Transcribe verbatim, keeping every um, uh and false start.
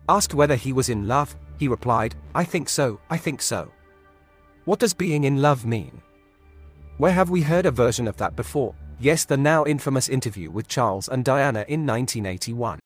Asked whether he was in love, he replied, "I think so, I think so." What does being in love mean? Where have we heard a version of that before? Yes, the now infamous interview with Charles and Diana in nineteen eighty-one.